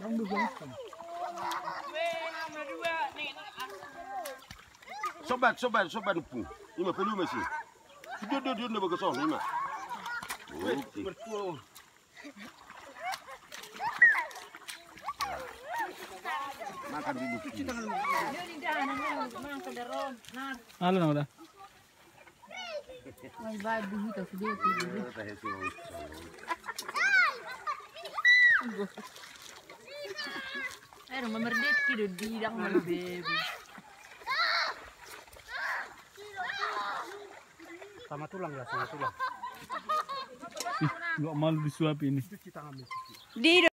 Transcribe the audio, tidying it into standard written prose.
Sobat pu. Ima pelu masih. Dia nak berkesong ni mak. Betul. Makan dulu. Halo na udah. Bye buhita sudah tu. Eh, rumah merdek kira dirang merdek. Sama tulang ya, sama tulang. Nggak malu disuapin ini. Di